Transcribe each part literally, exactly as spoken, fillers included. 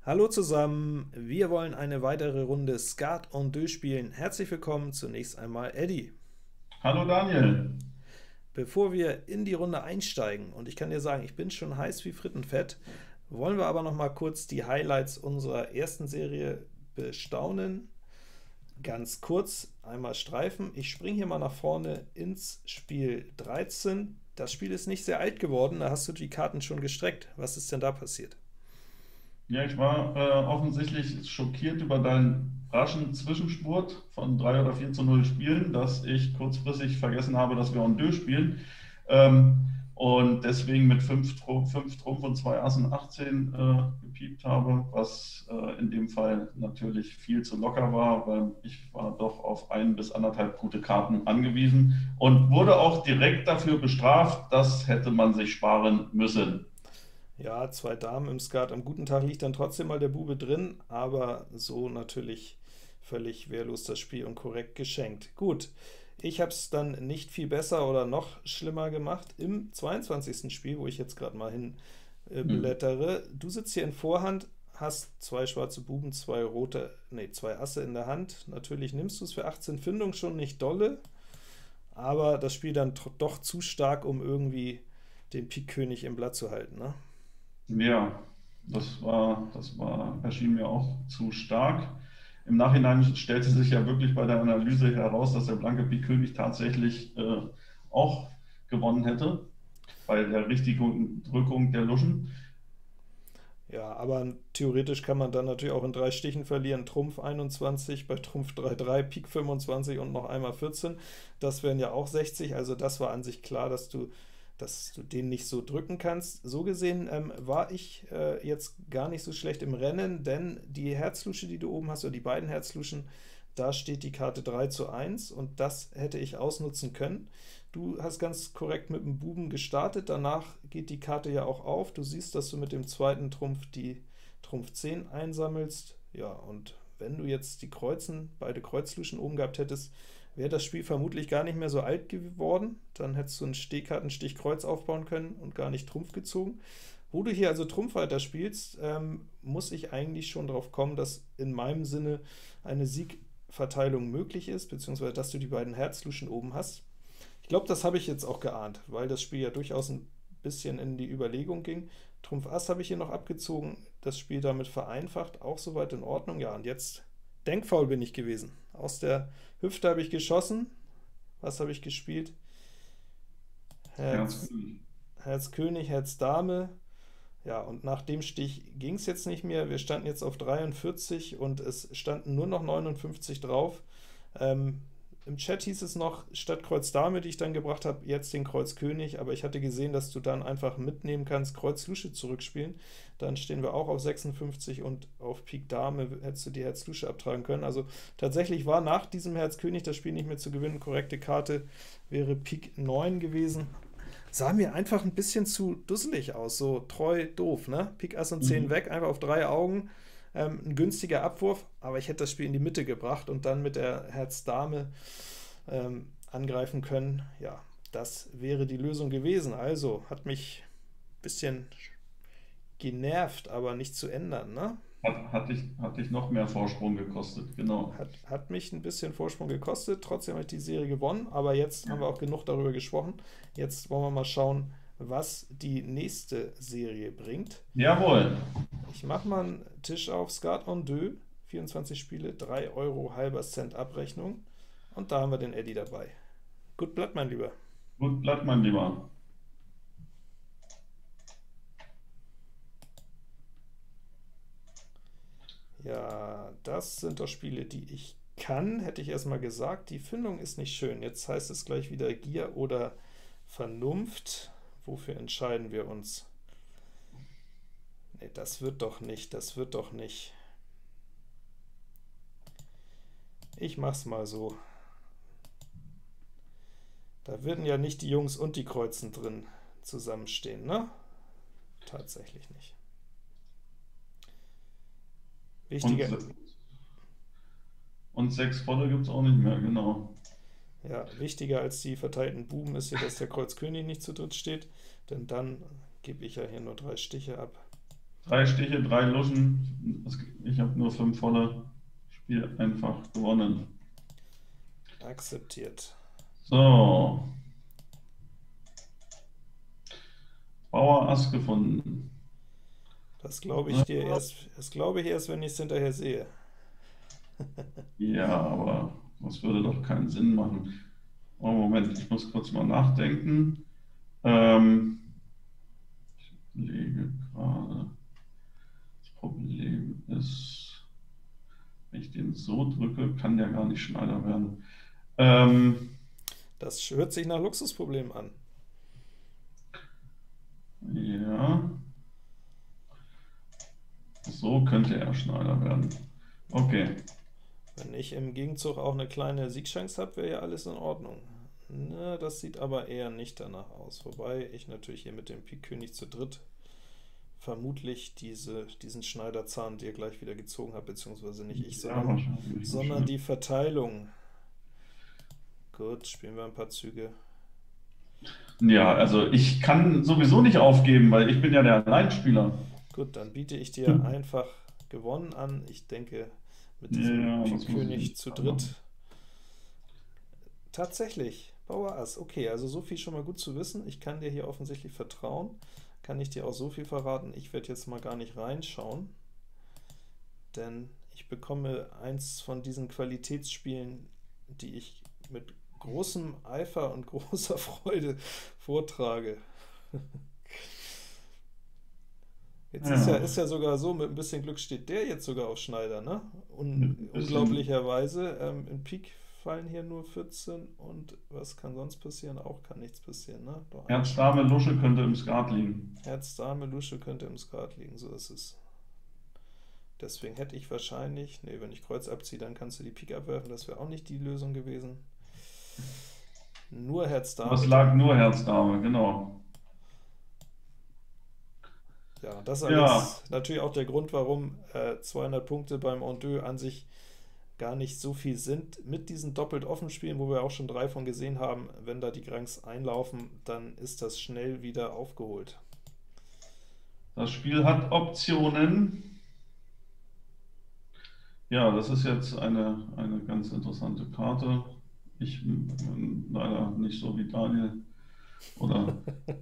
Hallo zusammen, wir wollen eine weitere Runde Skat und Deux spielen. Herzlich willkommen zunächst einmal Eddie. Hallo Daniel. Bevor wir in die Runde einsteigen, und ich kann dir sagen, ich bin schon heiß wie Frittenfett, wollen wir aber noch mal kurz die Highlights unserer ersten Serie bestaunen. Ganz kurz einmal streifen. Ich springe hier mal nach vorne ins Spiel dreizehn. Das Spiel ist nicht sehr alt geworden, da hast du die Karten schon gestreckt. Was ist denn da passiert? Ja, ich war äh, offensichtlich schockiert über deinen raschen Zwischenspurt von drei oder vier zu null Spielen, dass ich kurzfristig vergessen habe, dass wir en deux spielen. Ähm, und deswegen mit fünf Trumpf, fünf Trumpf und zwei Assen achtzehn äh, gepiept habe, was äh, in dem Fall natürlich viel zu locker war, weil ich war doch auf ein bis anderthalb gute Karten angewiesen und wurde auch direkt dafür bestraft. Das hätte man sich sparen müssen. Ja, zwei Damen im Skat. Am guten Tag liegt dann trotzdem mal der Bube drin, aber so natürlich völlig wehrlos das Spiel und korrekt geschenkt. Gut, ich habe es dann nicht viel besser oder noch schlimmer gemacht im zweiundzwanzigsten Spiel, wo ich jetzt gerade mal hin äh, Hm. blättere. Du sitzt hier in Vorhand, hast zwei schwarze Buben, zwei rote, nee, zwei Asse in der Hand. Natürlich nimmst du es für achtzehn Findung schon nicht dolle, aber das Spiel dann tr- doch zu stark, um irgendwie den Pik König im Blatt zu halten, ne? Ja, das war, das war, erschien mir auch zu stark. Im Nachhinein stellte sich ja wirklich bei der Analyse heraus, dass der blanke Pik König tatsächlich äh, auch gewonnen hätte bei der richtigen Drückung der Luschen. Ja, aber theoretisch kann man dann natürlich auch in drei Stichen verlieren. Trumpf einundzwanzig, bei Trumpf drei drei, Pik fünfundzwanzig und noch einmal vierzehn. Das wären ja auch sechzig, also das war an sich klar, dass du, dass du den nicht so drücken kannst. So gesehen ähm, war ich äh, jetzt gar nicht so schlecht im Rennen, denn die Herzlusche, die du oben hast, oder die beiden Herzluschen, da steht die Karte drei zu eins und das hätte ich ausnutzen können. Du hast ganz korrekt mit dem Buben gestartet, danach geht die Karte ja auch auf. Du siehst, dass du mit dem zweiten Trumpf die Trumpf zehn einsammelst. Ja, und wenn du jetzt die Kreuzen, beide Kreuzluschen oben gehabt hättest, wäre das Spiel vermutlich gar nicht mehr so alt geworden. Dann hättest du einen Stehkartenstich Kreuz aufbauen können und gar nicht Trumpf gezogen. Wo du hier also Trumpf weiter spielst, ähm, muss ich eigentlich schon darauf kommen, dass in meinem Sinne eine Siegverteilung möglich ist, beziehungsweise dass du die beiden Herzluschen oben hast. Ich glaube, das habe ich jetzt auch geahnt, weil das Spiel ja durchaus ein bisschen in die Überlegung ging. Trumpf Ass habe ich hier noch abgezogen, das Spiel damit vereinfacht, auch soweit in Ordnung. Ja, und jetzt denkfaul bin ich gewesen. Aus der Hüfte habe ich geschossen. Was habe ich gespielt? Herz Herz, König. Herz König, Herz Dame. Ja, und nach dem Stich ging es jetzt nicht mehr. Wir standen jetzt auf dreiundvierzig und es standen nur noch neunundfünfzig drauf. Ähm, Im Chat hieß es noch, statt Kreuz Dame, die ich dann gebracht habe, jetzt den Kreuz König, aber ich hatte gesehen, dass du dann einfach mitnehmen kannst, Kreuz Lusche zurückspielen. Dann stehen wir auch auf sechsundfünfzig und auf Pik Dame hättest du die Herz Lusche abtragen können. Also tatsächlich war nach diesem Herz König das Spiel nicht mehr zu gewinnen. Korrekte Karte wäre Pik neun gewesen. Sah mir einfach ein bisschen zu dusselig aus, so treu doof, ne? Pik Ass und zehn Mhm. weg, einfach auf drei Augen. Ähm, ein günstiger Abwurf, aber ich hätte das Spiel in die Mitte gebracht und dann mit der Herz-Dame ähm, angreifen können. Ja, das wäre die Lösung gewesen. Also hat mich ein bisschen genervt, aber nicht zu ändern, ne? Hat, hat dich, hat dich noch mehr Vorsprung gekostet, genau. Hat, hat mich ein bisschen Vorsprung gekostet, trotzdem habe ich die Serie gewonnen, aber jetzt haben wir auch genug darüber gesprochen. Jetzt wollen wir mal schauen, was die nächste Serie bringt. Jawohl. Ich mache mal einen Tisch auf, Skat en deux, vierundzwanzig Spiele, drei Euro halber Cent Abrechnung. Und da haben wir den Eddie dabei. Gut Blatt, mein Lieber. Gut, bleibt mein Lieber. Ja, das sind doch Spiele, die ich kann, hätte ich erstmal gesagt. Die Findung ist nicht schön. Jetzt heißt es gleich wieder Gier oder Vernunft. Wofür entscheiden wir uns? Nee, das wird doch nicht, das wird doch nicht. Ich mach's mal so. Da würden ja nicht die Jungs und die Kreuzen drin zusammenstehen, ne? Tatsächlich nicht. Und, Wichtiger, se- und sechs volle gibt es auch nicht mehr, genau. ja, wichtiger als die verteilten Buben ist hier, dass der Kreuz König nicht zu dritt steht, denn dann gebe ich ja hier nur drei Stiche ab. Drei Stiche, drei Luschen. Das- Ich habe nur fünf volle. Spiel einfach gewonnen. Akzeptiert. So, Bauer Ass gefunden. Das glaube ich dir erst, das glaube ich erst, wenn ich es hinterher sehe. Ja, aber das würde doch keinen Sinn machen. Oh, Moment, ich muss kurz mal nachdenken. Ähm, ich lege gerade. Das Problem ist, wenn ich den so drücke, kann der gar nicht Schneider werden. Ähm, Das hört sich nach Luxusproblemen an. ja, so könnte er Schneider werden. Okay. Wenn ich im Gegenzug auch eine kleine Siegchance habe, wäre ja alles in Ordnung. Na, das sieht aber eher nicht danach aus. Wobei ich natürlich hier mit dem Pik König zu dritt vermutlich diese, diesen Schneiderzahn dir gleich wieder gezogen habe, beziehungsweise nicht ich, Ja, sondern, wahrscheinlich. sondern die Verteilung. Gut, spielen wir ein paar Züge. Ja, also ich kann sowieso nicht aufgeben, weil ich bin ja der Alleinspieler. Gut, dann biete ich dir einfach gewonnen an. Ich denke, mit diesem Ja, das Pik muss König ich zu machen. dritt tatsächlich, Bauer Ass. Okay, also so viel schon mal gut zu wissen. Ich kann dir hier offensichtlich vertrauen. Kann ich dir auch so viel verraten, ich werde jetzt mal gar nicht reinschauen, denn ich bekomme eins von diesen Qualitätsspielen, die ich mit großem Eifer und großer Freude vortrage. Jetzt ist ja, Ja, ist ja sogar so, mit ein bisschen Glück steht der jetzt sogar auf Schneider, ne? Un mit ein bisschen. unglaublicherweise. Ähm, in Pik fallen hier nur vierzehn und was kann sonst passieren? Auch kann nichts passieren, ne? Doch ein Herz, Dame, Lusche könnte im Skat liegen. Herz, Dame, Lusche könnte im Skat liegen, so ist es. Deswegen hätte ich wahrscheinlich, ne, wenn ich Kreuz abziehe, dann kannst du die Pik abwerfen, das wäre auch nicht die Lösung gewesen. Nur Herz, Aber es Dame lag dann. nur Herz, Dame, genau. Ja, das ist Ja, allerdings natürlich auch der Grund, warum äh, zweihundert Punkte beim En deux an sich gar nicht so viel sind. Mit diesen doppelt offen Spielen, wo wir auch schon drei von gesehen haben, wenn da die Granks einlaufen, dann ist das schnell wieder aufgeholt. das Spiel hat Optionen. Ja, das ist jetzt eine, eine ganz interessante Karte. Ich bin leider nicht so wie Daniel. Oder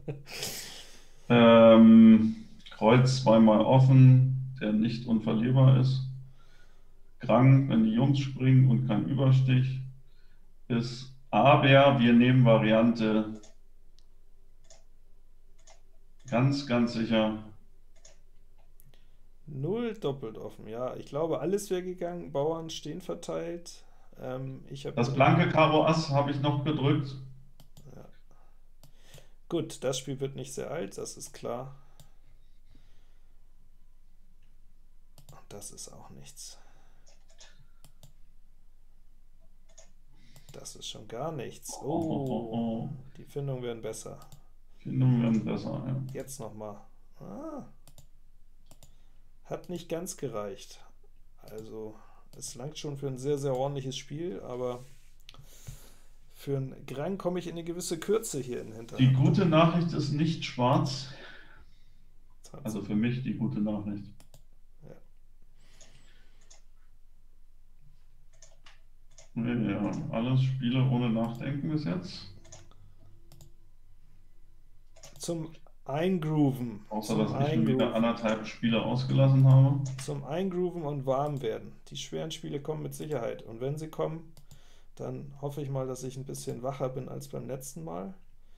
ähm, Kreuz zweimal offen, der nicht unverlierbar ist. Grang, wenn die Jungs springen und kein Überstich ist. Aber wir nehmen Variante ganz, ganz sicher. Null doppelt offen, ja, ich glaube, alles wäre gegangen, Bauern stehen verteilt. Ähm, ich habe Das nur den... blanke Karo Ass habe ich noch gedrückt. Ja. Gut, das Spiel wird nicht sehr alt, das ist klar. Und das ist auch nichts. Das ist schon gar nichts. Oh, oh, oh, Oh, oh. die Findungen werden besser. Findungen werden besser. Ja. Jetzt nochmal. Ah, hat nicht ganz gereicht. Also, es langt schon für ein sehr, sehr ordentliches Spiel, aber für einen Grang komme ich in eine gewisse Kürze hier in Die Hinterhand. gute Nachricht ist nicht schwarz. Tatsache. Also für mich die gute Nachricht. Ja. Ja, alles Spiele ohne Nachdenken bis jetzt. Zum Eingrooven. Außer Zum dass ich schon wieder Eingrooven. anderthalb Spiele ausgelassen habe. Zum Eingrooven und warm werden. Die schweren Spiele kommen mit Sicherheit. Und wenn sie kommen, dann hoffe ich mal, dass ich ein bisschen wacher bin als beim letzten Mal.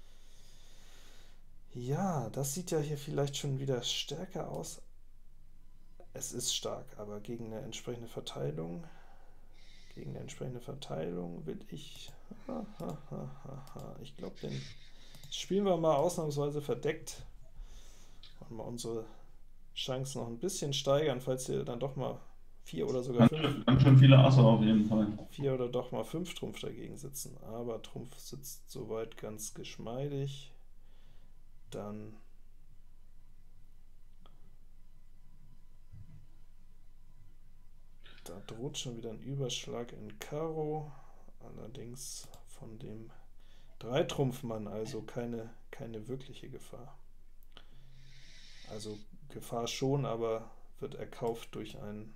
Ja, das sieht ja hier vielleicht schon wieder stärker aus. Es ist stark, aber gegen eine entsprechende Verteilung, gegen eine entsprechende Verteilung will ich, ha, ha, ha, ha, ich glaube, den spielen wir mal ausnahmsweise verdeckt und mal unsere Chancen noch ein bisschen steigern, falls wir dann doch mal vier oder sogar Ganz fünf, schön, ganz schön viele Asse auf jeden Fall. vier oder doch mal fünf Trumpf dagegen sitzen. Aber Trumpf sitzt soweit ganz geschmeidig. Dann da droht schon wieder ein Überschlag in Karo, allerdings von dem Dreitrumpfmann, also keine, keine wirkliche Gefahr. Also Gefahr schon, aber wird erkauft durch einen,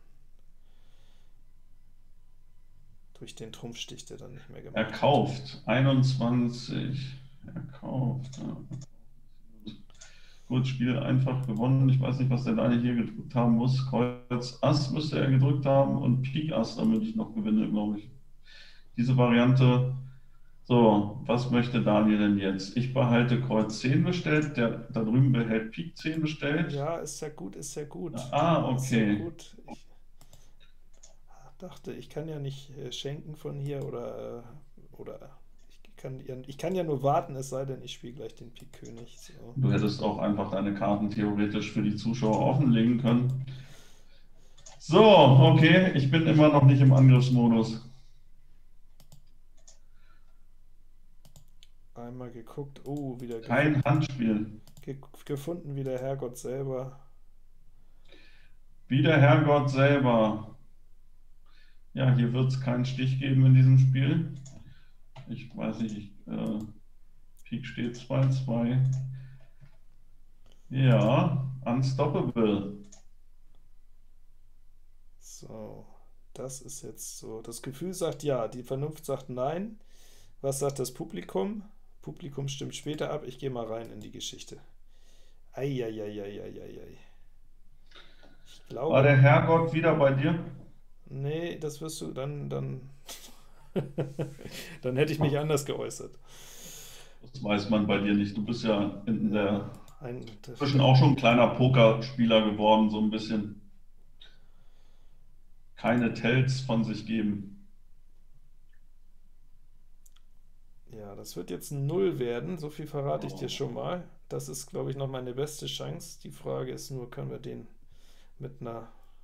durch den Trumpfstich, der dann nicht mehr gemacht wird. Erkauft. einundzwanzig. Erkauft. Ja. Gut, Spiel einfach gewonnen. Ich weiß nicht, was der Daniel hier gedrückt haben muss. Kreuz Ass müsste er gedrückt haben und Pik Ass, damit ich noch gewinne, glaube ich. Diese Variante. So, was möchte Daniel denn jetzt? Ich behalte Kreuz zehn bestellt, der da drüben behält Pik zehn bestellt. Ja, ist ja gut, ist ja gut. Ah, Ist ja okay. gut. Ich dachte, ich kann ja nicht äh, schenken von hier oder, äh, oder ich kann, ja, ich kann ja nur warten, es sei denn, ich spiele gleich den Pik König. So. Du hättest auch einfach deine Karten theoretisch für die Zuschauer offenlegen können. So, okay, ich bin immer noch nicht im Angriffsmodus. Einmal geguckt, oh, wieder Kein gefunden, Handspiel. ge gefunden wie der Herrgott selber. Wie der Herrgott selber. Ja, hier wird es keinen Stich geben in diesem Spiel. Ich weiß nicht, ich, äh, Pik steht zwei zwei. Ja, unstoppable. So, das ist jetzt so. Das Gefühl sagt ja, die Vernunft sagt nein. Was sagt das Publikum? Publikum stimmt später ab. Ich gehe mal rein in die Geschichte. Eieieiei. Ich War glaube, der Herrgott wieder bei dir? nee, das wirst du dann, dann, dann hätte ich mich anders geäußert. Das weiß man bei dir nicht. Du bist ja in der Ein, inzwischen auch schon ein kleiner Pokerspieler geworden, so ein bisschen. Keine Tells von sich geben. ja, das wird jetzt ein Null werden, so viel verrate ich dir schon mal. Das ist, glaube ich, noch meine beste Chance. Die Frage ist nur, können wir den mit einer...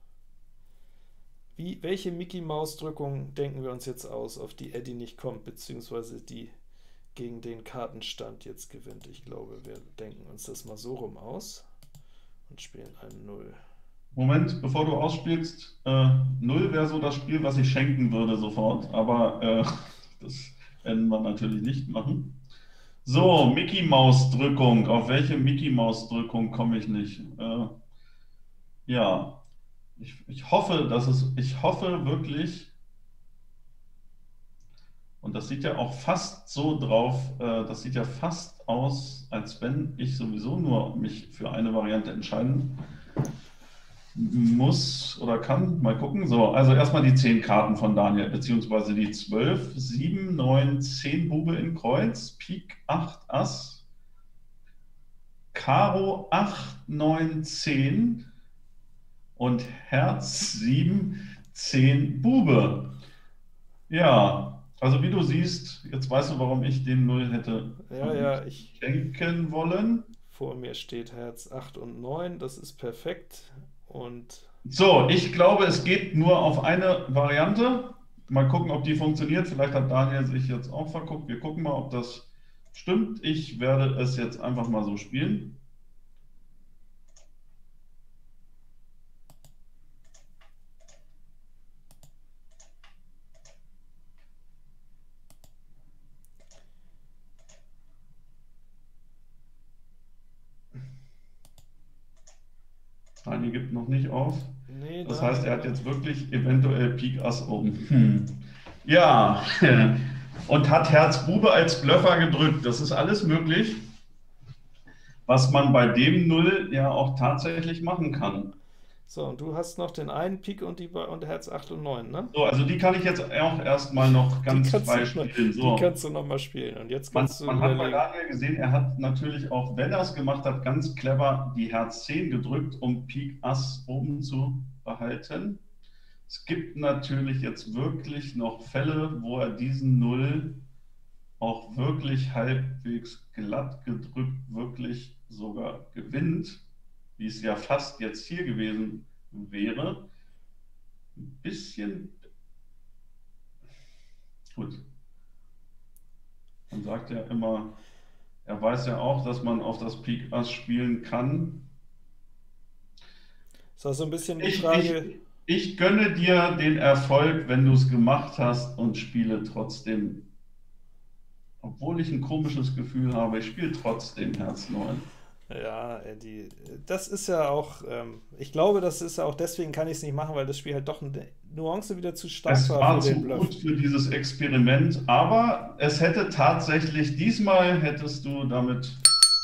Wie, welche Mickey-Maus-Drückung denken wir uns jetzt aus, auf die Eddie nicht kommt, beziehungsweise die gegen den Kartenstand jetzt gewinnt? Ich glaube, wir denken uns das mal so rum aus und spielen ein Null. Moment, bevor du ausspielst, äh, Null wäre so das Spiel, was ich schenken würde sofort, aber äh, das werden wir natürlich nicht machen. So, Mickey-Maus-Drückung. Auf welche Mickey-Maus-Drückung komme ich nicht? Äh, ja, ich, ich hoffe, dass es, ich hoffe wirklich, und das sieht ja auch fast so drauf, äh, das sieht ja fast aus, als wenn ich sowieso nur mich für eine Variante entscheiden muss oder kann. Mal gucken. So, also erstmal die zehn Karten von Daniel, beziehungsweise die zwölf, sieben, neun, zehn Bube in Kreuz, Pik, acht, Ass, Karo, acht, neun, zehn und Herz, sieben, zehn, Bube. Ja, also wie du siehst, jetzt weißt du, warum ich den Null hätte Ja, ja, ich, schenken wollen. vor mir steht Herz acht und neun, das ist perfekt. Und So, ich glaube, es geht nur auf eine Variante. Mal gucken, ob die funktioniert. Vielleicht hat Daniel sich jetzt auch verguckt. Wir gucken mal, ob das stimmt. Ich werde es jetzt einfach mal so spielen. Daniel gibt noch nicht auf. nee, Das Daniel, heißt, er hat jetzt wirklich eventuell Pik Ass oben. Hm. Ja, und hat Herz Bube als Bluffer gedrückt. Das ist alles möglich, was man bei dem Null ja auch tatsächlich machen kann. so, und du hast noch den einen Pik und, die, und Herz acht und neun, ne? So, also die kann ich jetzt auch erstmal noch ganz kannst frei du, spielen. die So. kannst du nochmal spielen. Und jetzt Man, kannst du man hat bei überlegen. Daniel gesehen, er hat natürlich auch, wenn er es gemacht hat, ganz clever die Herz zehn gedrückt, um Pik Ass oben zu behalten. Es gibt natürlich jetzt wirklich noch Fälle, wo er diesen Null auch wirklich halbwegs glatt gedrückt wirklich sogar gewinnt, wie es ja fast jetzt hier gewesen wäre. Ein bisschen gut. Man sagt ja immer, er weiß ja auch, dass man auf das Pik Ass spielen kann. Das war so ein bisschen die Ich, Frage. ich, ich gönne dir den Erfolg, wenn du es gemacht hast und spiele trotzdem, obwohl ich ein komisches Gefühl habe, ich spiele trotzdem Herz neun. Ja, äh, die, das ist ja auch, ähm, ich glaube, das ist ja auch, deswegen kann ich es nicht machen, weil das Spiel halt doch eine Nuance wieder zu stark Es war war für den zu Bluff. gut für dieses Experiment, aber es hätte tatsächlich, diesmal hättest du damit,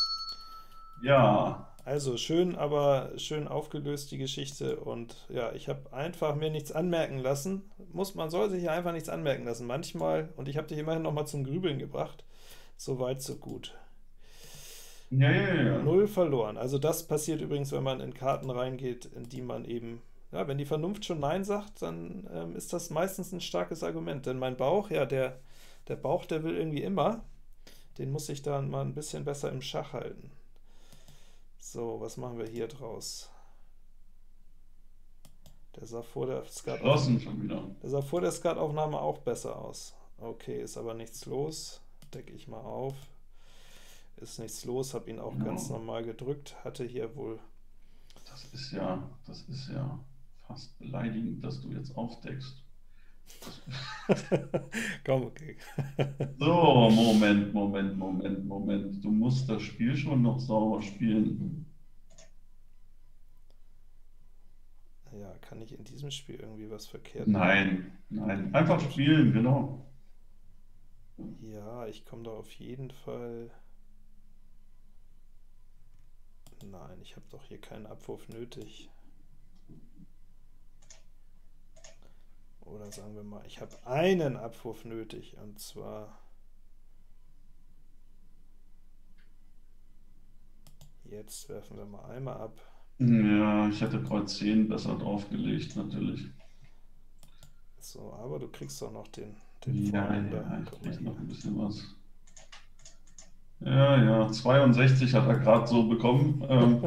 ja, Also schön, aber schön aufgelöst die Geschichte, und ja, ich habe einfach mir nichts anmerken lassen. Muss, man soll sich ja einfach nichts anmerken lassen. Manchmal, und ich habe dich immerhin noch mal zum Grübeln gebracht. So weit, so gut. ja, ja, ja. Null verloren. Also das passiert übrigens, wenn man in Karten reingeht, in die man eben, ja, wenn die Vernunft schon Nein sagt, dann ähm, ist das meistens ein starkes Argument. Denn mein Bauch, ja, der, der Bauch, der will irgendwie immer, den muss ich dann mal ein bisschen besser im Schach halten. So, was machen wir hier draus? Der sah vor der Geschlossen Skataufnahme, schon wieder. der sah vor der Skataufnahme auch besser aus. Okay, ist aber nichts los. Decke ich mal auf. Ist nichts los, habe ihn auch ganz Ja, normal gedrückt. Hatte hier wohl. das ist ja, das ist ja fast beleidigend, dass du jetzt aufdeckst. Komm, okay. So, Moment, Moment, Moment, Moment. Du musst das Spiel schon noch sauber spielen. Ja, kann ich in diesem Spiel irgendwie was verkehrt machen? Nein, nein. Einfach spielen, genau. Ja, ich komme da auf jeden Fall. Nein, ich habe doch hier keinen Abwurf nötig. Oder sagen wir mal, ich habe einen Abwurf nötig, und zwar jetzt werfen wir mal einmal ab. Ja, ich hätte Kreuz zehn besser draufgelegt, natürlich. So, aber du kriegst doch noch den, den Ja, Vorländer. ja, ich Guck mal krieg noch hier. ein bisschen was. Ja, ja, zweiundsechzig hat er gerade so bekommen. Ähm,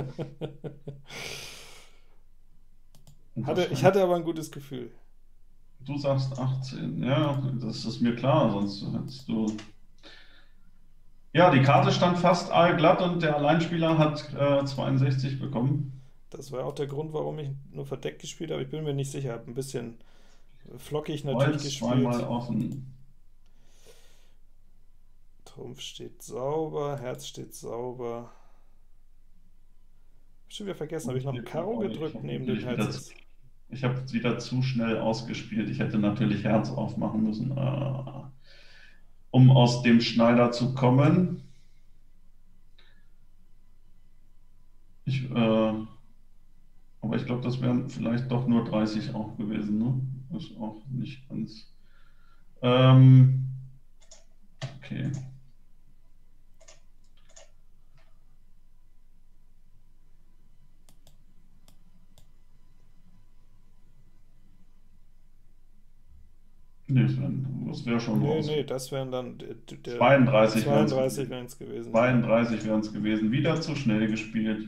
und Hatte, ich wahrscheinlich, hatte aber ein gutes Gefühl. du sagst achtzehn. Ja, das ist mir klar, sonst hättest du. Ja, die Karte stand fast allglatt und der Alleinspieler hat äh, zweiundsechzig bekommen. Das war auch der Grund, warum ich nur verdeckt gespielt habe. Ich bin mir nicht sicher, habe ein bisschen flockig natürlich Kreuz zweimal gespielt. offen. Trumpf steht sauber, Herz steht sauber. Hab schon wieder vergessen, habe ich noch ein Karo Oh, ich gedrückt habe neben dem natürlich wieder, Herz? zu- Ist. ich habe wieder zu schnell ausgespielt. Ich hätte natürlich Herz aufmachen müssen, äh, um aus dem Schneider zu kommen. Ich, äh, aber ich glaube, das wären vielleicht doch nur dreißig auch gewesen, ne? Ist auch nicht ganz. Ähm, okay. Nee, das wäre das wär schon Nee, raus. nee, das wären dann der, der zweiunddreißig wären es zweiunddreißig gewesen. wären es gewesen, ja. zweiunddreißig wären es gewesen. Wieder zu schnell gespielt.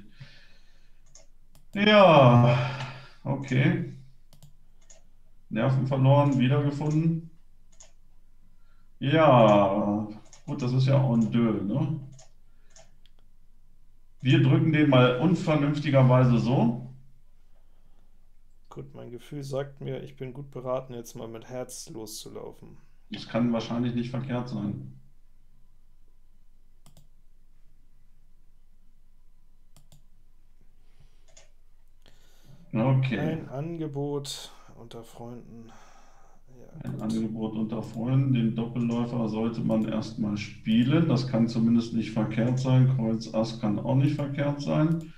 Ja, okay. Nerven verloren, wiedergefunden. Ja, gut, das ist ja en deux, ne? Wir drücken den mal unvernünftigerweise so. Gut, mein Gefühl sagt mir, ich bin gut beraten, jetzt mal mit Herz loszulaufen. Das kann wahrscheinlich nicht verkehrt sein. Okay, Ein Angebot unter Freunden. Ja, ein gut. Angebot unter Freunden. Den Doppelläufer sollte man erstmal spielen. Das kann zumindest nicht verkehrt sein. Kreuz Ass kann auch nicht verkehrt sein.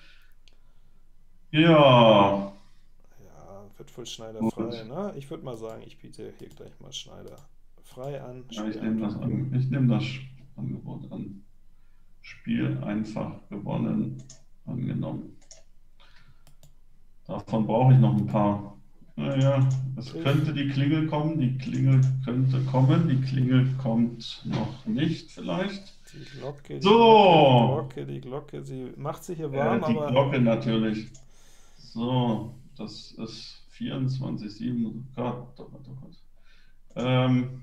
Ja, Ja, wird wohl Schneider gut. frei, ne? Ich würde mal sagen, ich biete hier gleich mal Schneider frei an. Ja, ich Spiel nehme das, einfach. an, ich nehme das Angebot an. Spiel einfach gewonnen, angenommen. Davon brauche ich noch ein paar. Naja, es könnte die Klingel kommen, die Klingel könnte kommen, die Klingel kommt noch nicht vielleicht. Die Glocke, die So, Glocke, die Glocke, die Glocke, sie macht sich hier äh, warm, die aber Glocke natürlich. So, das ist vierundzwanzig sieben. Oh Gott, oh Gott, oh Gott. Ähm,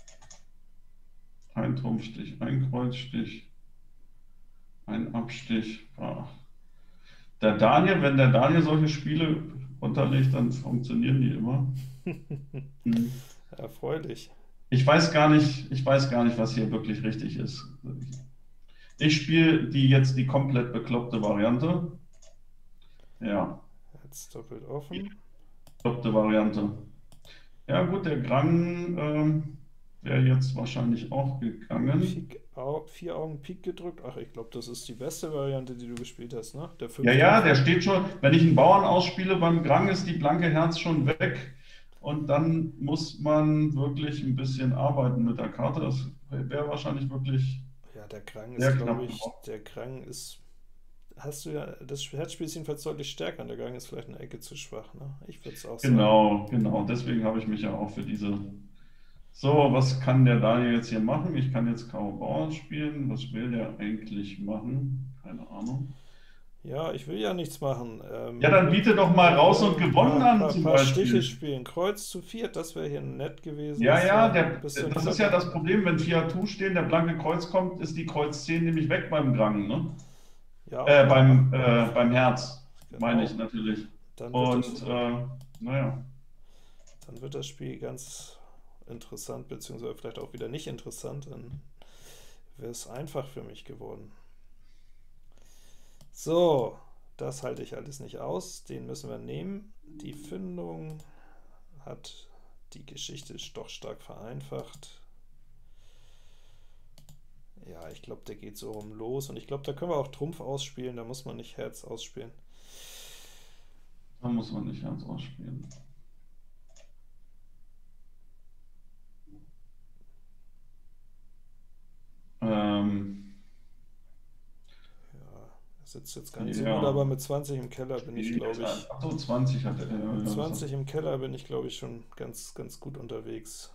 ein Trumpfstich, ein Kreuzstich, ein Abstich. Ah. Der Daniel, wenn der Daniel solche Spiele unterlegt, dann funktionieren die immer. Hm. erfreulich. Ich weiß gar nicht, ich weiß gar nicht, was hier wirklich richtig ist. Ich spiele die jetzt die komplett bekloppte Variante. Ja, Jetzt doppelt offen. bekloppte Variante. Ja gut, der Grang ähm, wäre jetzt wahrscheinlich auch gegangen. Pik, au, vier Augen Pik gedrückt. Ach, ich glaube, das ist die beste Variante, die du gespielt hast, ne? Der Ja, fünf ja, Trumpf. der steht schon, wenn ich einen Bauern ausspiele, beim Grang ist die blanke Herz schon weg. Und dann muss man wirklich ein bisschen arbeiten mit der Karte. Das wäre wahrscheinlich wirklich Ja, der Krang ist, sehr glaube knapp ich, geworden. der Krang ist, hast du ja, das Herzspiel ist jedenfalls deutlich stärker und der Krang ist vielleicht eine Ecke zu schwach, ne? Ich würde es auch sagen. Genau, genau. Deswegen habe ich mich ja auch für diese. So, was kann der Daniel jetzt hier machen? Ich kann jetzt Karo Bauern spielen. Was will der eigentlich machen? Keine Ahnung. Ja, ich will ja nichts machen. Ja, Ähm, dann biete doch mal ich raus und will ein gewonnen paar, an paar, zum paar Stiche Beispiel. spielen. Kreuz zu viert, das wäre hier nett gewesen. Ja, Das ja, wäre der, ein bisschen das ist ja das verlockend. Problem, wenn vier Atout stehen, der blanke Kreuz kommt, ist die Kreuz zehn nämlich weg beim Grang, ne? Ja, auch Äh, beim, beim, beim, äh, beim Herz, meine ich genau. natürlich. Dann wird das, Und äh, naja, dann wird das Spiel ganz interessant, beziehungsweise vielleicht auch wieder nicht interessant. Dann wäre es einfach für mich geworden. So, das halte ich alles nicht aus. Den müssen wir nehmen. Die Findung hat die Geschichte doch stark vereinfacht. Ja, ich glaube, der geht so rum los. Und ich glaube, da können wir auch Trumpf ausspielen. Da muss man nicht Herz ausspielen. da muss man nicht Herz ausspielen. Ähm, Ja, das sitzt jetzt gar nicht so gut, ja, aber mit zwanzig im Keller bin ich, spielt glaube ich, ach so, zwanzig hat er. Äh, mit was hat zwanzig im Keller bin ich, glaube ich, schon ganz, ganz gut unterwegs.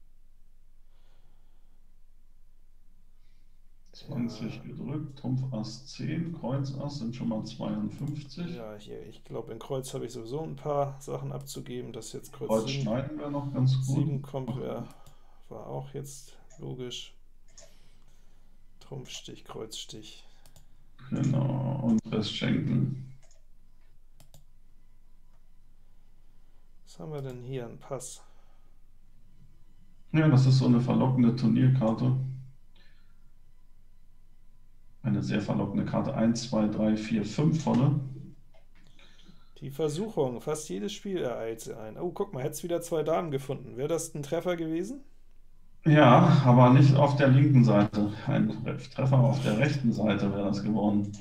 zwanzig Ja, gedrückt, Trumpf Ass zehn, Kreuz Ass sind schon mal zweiundfünfzig. ja, hier, ich glaube, in Kreuz habe ich sowieso ein paar Sachen abzugeben. Dass jetzt Kreuz Kreuz sieben, schneiden wir noch ganz gut. sieben kommt, wär, war auch jetzt logisch. Trumpfstich, Kreuzstich. Genau, und Rest schenken. Was haben wir denn hier? Ein Pass. Ja, das ist so eine verlockende Turnierkarte. Eine sehr verlockende Karte. eins, zwei, drei, vier, fünf volle. Die Versuchung. Fast jedes Spiel ereilt sie ein. Oh, guck mal, hätte es wieder zwei Damen gefunden. Wäre das ein Treffer gewesen? Ja, aber nicht auf der linken Seite. Ein Treffer auf der rechten Seite wäre das geworden.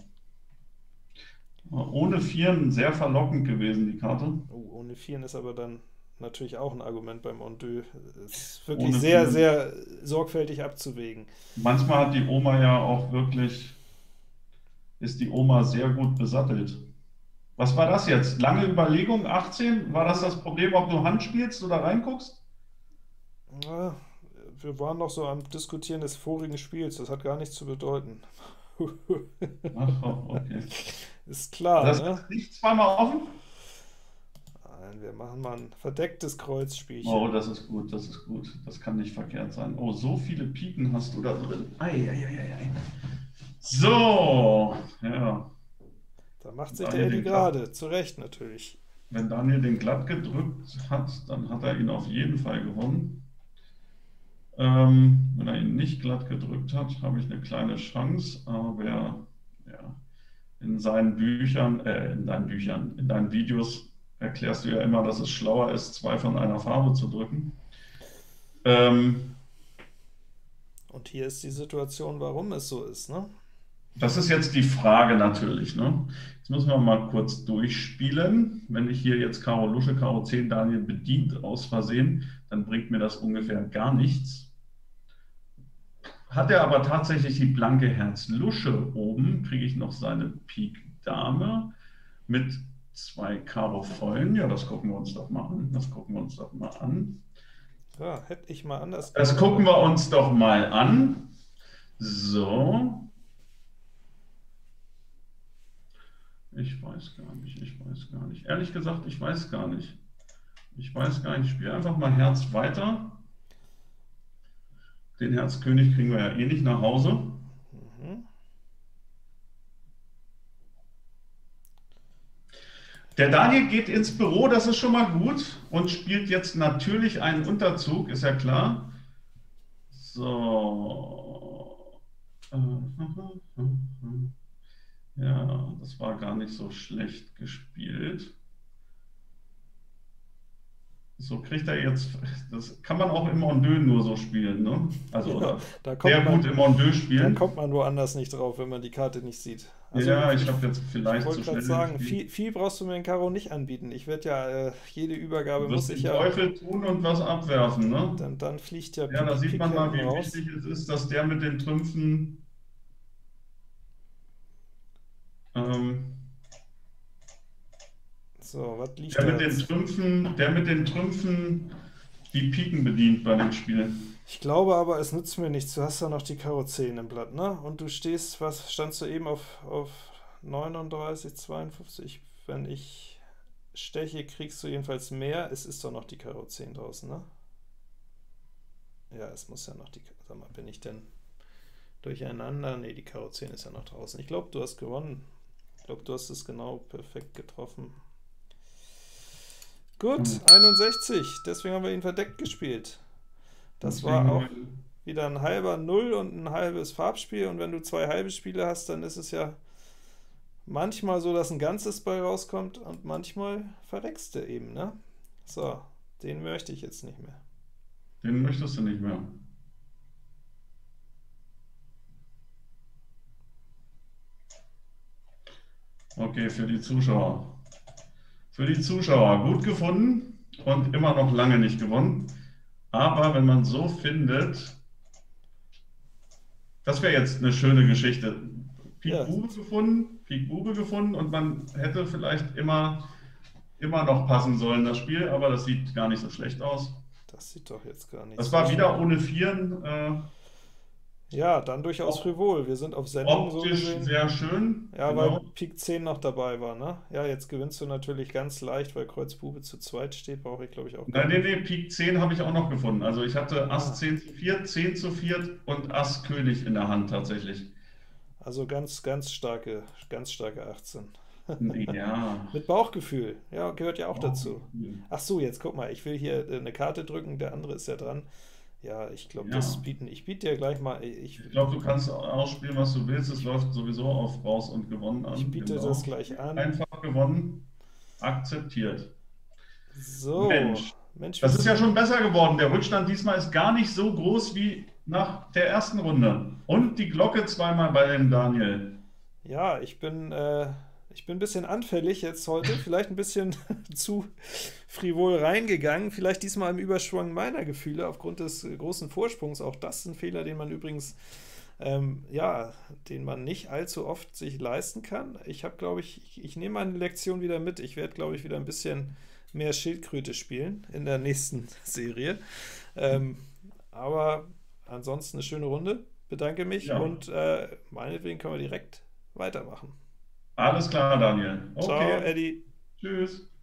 Ohne Vieren sehr verlockend gewesen, die Karte. Oh, ohne Vieren ist aber dann natürlich auch ein Argument beim Ondeux. Ist wirklich Ohne sehr, Vieren. sehr sorgfältig abzuwägen. Manchmal hat die Oma ja auch wirklich, ist die Oma sehr gut besattelt. Was war das jetzt? Lange Überlegung, achtzehn? War das das Problem, ob du Hand spielst oder reinguckst? Ja, wir waren noch so am Diskutieren des vorigen Spiels. Das hat gar nichts zu bedeuten. Ach, okay. Ist klar, Das ne? ist nicht zweimal offen? Nein, wir machen mal ein verdecktes Kreuzspielchen. Oh, das ist gut, das ist gut. Das kann nicht verkehrt sein. Oh, so viele Piken hast du da drin. Ei, ei, ei, ei, ei. So, ja. Da macht sich der Daniel Eddie den glatt, gerade. Zu Recht natürlich. wenn Daniel den glatt gedrückt hat, dann hat er ihn auf jeden Fall gewonnen. Ähm, wenn er ihn nicht glatt gedrückt hat, habe ich eine kleine Chance, aber ja, in seinen Büchern, äh, in deinen Büchern, in deinen Videos erklärst du ja immer, dass es schlauer ist, zwei von einer Farbe zu drücken. Ähm, Und hier ist die Situation, warum es so ist, ne? Das ist jetzt die Frage natürlich, ne? Jetzt müssen wir mal kurz durchspielen. Wenn ich hier jetzt Karo Lusche, Karo zehn Daniel bedient aus Versehen, dann bringt mir das ungefähr gar nichts. Hat er aber tatsächlich die blanke Herz Lusche oben, kriege ich noch seine Pik Dame mit zwei Karo Vollen. Ja, das gucken wir uns doch mal an. Das gucken wir uns doch mal an. Ja, hätte ich mal anders Das gemacht. gucken wir uns doch mal an. So. Ich weiß gar nicht, ich weiß gar nicht. Ehrlich gesagt, ich weiß gar nicht. Ich weiß gar nicht. Ich spiele einfach mal Herz weiter. Den Herzkönig kriegen wir ja eh nicht nach Hause. Mhm. Der Daniel geht ins Büro, das ist schon mal gut. Und spielt jetzt natürlich einen Unterzug, ist ja klar. So. Ja, das war gar nicht so schlecht gespielt. So kriegt er jetzt, das kann man auch im Mondö nur so spielen, ne? Also, Ja, oder da kommt sehr gut man, im Mondö da spielen. kommt man woanders nicht drauf, wenn man die Karte nicht sieht. Also Ja, ich, ich ich, habe jetzt ich vielleicht wollte zu gerade schnell sagen, gespielt. viel, viel brauchst du mir in Karo nicht anbieten. Ich werde ja, äh, jede Übergabe Du muss wirst ich den ja, Teufel tun und was abwerfen, ne? dann, dann fliegt ja Ja, da Pik, sieht Pik man mal, hinten wie raus. wichtig es ist, dass der mit den Trümpfen, ähm, So, was liegt der da mit den jetzt? Trümpfen, der mit den Trümpfen die Piken bedient bei dem Spiel. Ich glaube aber, es nützt mir nichts. Du hast ja noch die Karo zehn im Blatt, ne? Und du stehst, was standst du eben auf, auf neununddreißig, zweiundfünfzig? Wenn ich steche, kriegst du jedenfalls mehr. Es ist doch noch die Karo zehn draußen, ne? Ja, es muss ja noch die. Sag mal, bin ich denn durcheinander? Ne, die Karo zehn ist ja noch draußen. Ich glaube, du hast gewonnen. Ich glaube, du hast es genau perfekt getroffen. Gut, Hm. einundsechzig. Deswegen haben wir ihn verdeckt gespielt. Das Deswegen war haben auch wir, wieder ein halber Null und ein halbes Farbspiel. Und wenn du zwei halbe Spiele hast, dann ist es ja manchmal so, dass ein ganzes bei rauskommt und manchmal verreckst du eben, ne? So, den möchte ich jetzt nicht mehr. den möchtest du nicht mehr. Okay, für die Zuschauer. Für die Zuschauer gut gefunden und immer noch lange nicht gewonnen. Aber wenn man so findet, das wäre jetzt eine schöne Geschichte. Pik Ja, Bube gefunden, Pik Bube gefunden und man hätte vielleicht immer, immer noch passen sollen, das Spiel, aber das sieht gar nicht so schlecht aus. das sieht doch jetzt gar nicht Das so war schlecht. wieder ohne Vieren, äh, Ja, dann durchaus auch frivol. Wir sind auf Sendung so optisch gesehen. sehr schön, Ja, weil genau. Pik zehn noch dabei war, ne? Ja, jetzt gewinnst du natürlich ganz leicht, weil Kreuz Bube zu zweit steht, brauche ich glaube ich auch gar Nein, nee, nicht. nee, Pik zehn habe ich auch noch gefunden. Also ich hatte Ass Ah, zehn zu viert, zehn zu viert und Ass König in der Hand tatsächlich. also ganz, ganz starke, ganz starke achtzehn. Ja, Mit Bauchgefühl, ja, gehört ja auch dazu. Bauchgefühl. Ach so, jetzt guck mal, ich will hier äh, eine Karte drücken, der andere ist ja dran. Ja, ich glaube, das Ja, bieten. Ich biete dir gleich mal, ich, ich glaube, du kannst ausspielen, was du willst. Es läuft sowieso auf raus und gewonnen ich an. biete das Genau. gleich an. Einfach gewonnen, akzeptiert. So, Mensch, Mensch, wie das ist ja sieht. schon besser geworden. Der Rückstand diesmal ist gar nicht so groß wie nach der ersten Runde. Und die Glocke zweimal bei dem Daniel. Ja, ich bin, äh, ich bin ein bisschen anfällig jetzt heute, vielleicht ein bisschen zu frivol reingegangen, vielleicht diesmal im Überschwang meiner Gefühle aufgrund des äh, großen Vorsprungs. Auch das ist ein Fehler, den man übrigens, ähm, ja, den man nicht allzu oft sich leisten kann. Ich habe, glaube ich, ich, ich nehme meine Lektion wieder mit. Ich werde, glaube ich, wieder ein bisschen mehr Schildkröte spielen in der nächsten Serie. Ähm, aber ansonsten eine schöne Runde. Bedanke mich Ja, und äh, meinetwegen können wir direkt weitermachen. alles klar, Daniel. Ciao, Okay, Eddie. tschüss.